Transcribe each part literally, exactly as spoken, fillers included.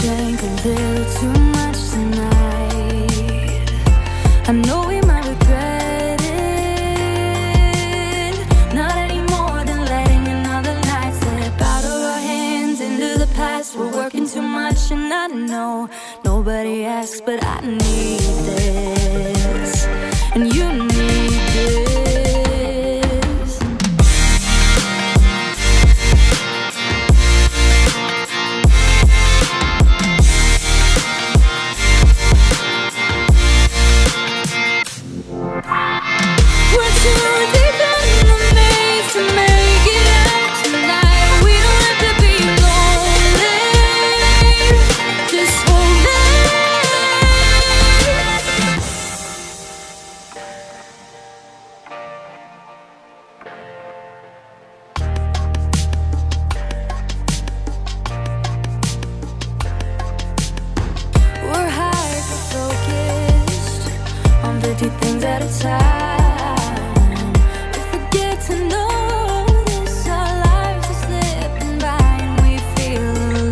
drank a little too much tonight. I know we might regret it, not any more than letting another night slip out of our hands into the past. We're working too much and I know nobody asks, but I need this and you need this. fifty things at a time. We forget to notice our lives are slipping by and we feel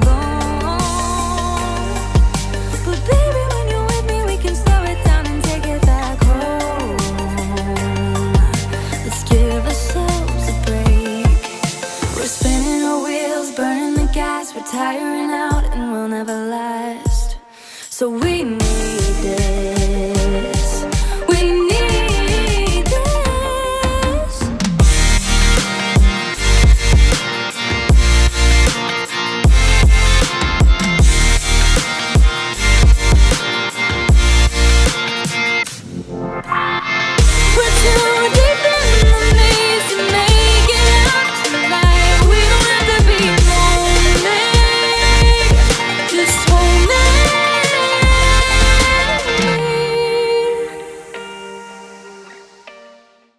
alone. But baby, when you're with me, we can slow it down and take it back home. Let's give ourselves a break. We're spinning our wheels, burning the gas. We're tiring out and we'll never last. So we need it.